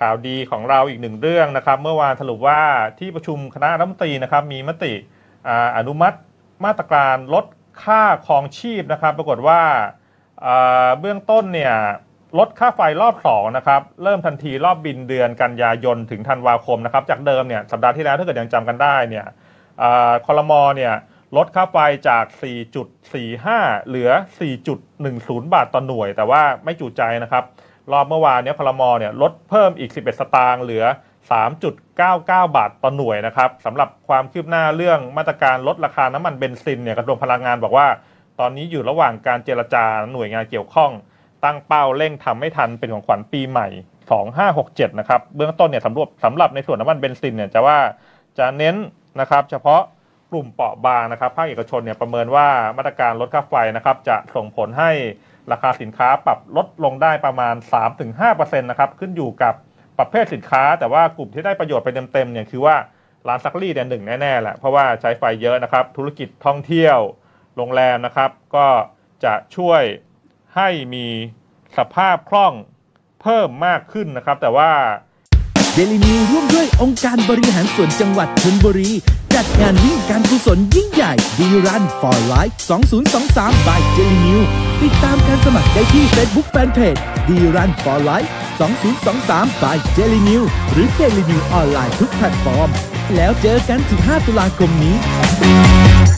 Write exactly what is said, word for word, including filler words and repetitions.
ข่าวดีของเราอีกหนึ่งเรื่องนะครับเมื่อวานสรุปว่าที่ประชุมคณะรัฐมนตรีนะครับมีมติอนุมัติมาตรการลดค่าครองชีพนะครับปรากฏว่าเบื้องต้นเนี่ยลดค่าไฟรอบสองนะครับเริ่มทันทีรอบบินเดือนกันยายนถึงธันวาคมนะครับจากเดิมเนี่ยสัปดาห์ที่แล้วถ้าเกิดยังจำกันได้เนี่ยครม.เนี่ยลดค่าไฟจาก สี่จุดสี่ห้า เหลือ สี่จุดหนึ่งศูนย์ บาทต่อหน่วยแต่ว่าไม่จุใจนะครับรอบเมื่อวานนี้ครม.เนี่ยลดเพิ่มอีกสิบเอ็ดสตางค์เหลือ สามจุดเก้าเก้า บาทต่อหน่วยนะครับสำหรับความคืบหน้าเรื่องมาตรการลดราคาน้ำมันเบนซินเนี่ยกระทรวงพลังงานบอกว่าตอนนี้อยู่ระหว่างการเจรจาหน่วยงานเกี่ยวข้องตั้งเป้าเร่งทำให้ทันเป็นของขวัญปีใหม่สองพันห้าร้อยหกสิบเจ็ดนะครับเบื้องต้นเนี่ยสำหรับสำหรับในส่วนน้ำมันเบนซินเนี่ยจะว่าจะเน้นนะครับเฉพาะกลุ่มเปราะบางนะครับภาคเอกชนเนี่ยประเมินว่ามาตรการลดค่าไฟนะครับจะส่งผลให้ราคาสินค้าปรับลดลงได้ประมาณ สามถึงห้าเปอร์เซ็นต์ นะครับขึ้นอยู่กับประเภทสินค้าแต่ว่ากลุ่มที่ได้ประโยชน์ไปเต็มๆเนี่ยคือว่าร้านซักรีดเนี่ยหนึ่งแน่ๆแหละเพราะว่าใช้ไฟเยอะนะครับธุรกิจท่องเที่ยวโรงแรมนะครับก็จะช่วยให้มีสภาพคล่องเพิ่มมากขึ้นนะครับแต่ว่าเดลินิวร่วมด้วยองค์การบริหารส่วนจังหวัดชลบุรีจัดงานวิ่งการกุศลยิ่งใหญ่ดีรัน for life สองพันยี่สิบสาม by เดลินิวติดตามการสมัครได้ที่ Facebook Fanpage ดีรัน for life สองพันยี่สิบสาม by เดลินิวหรือเดลินิวออนไลน์ทุกแพลตฟอร์มแล้วเจอกันสิบห้าตุลาคมนี้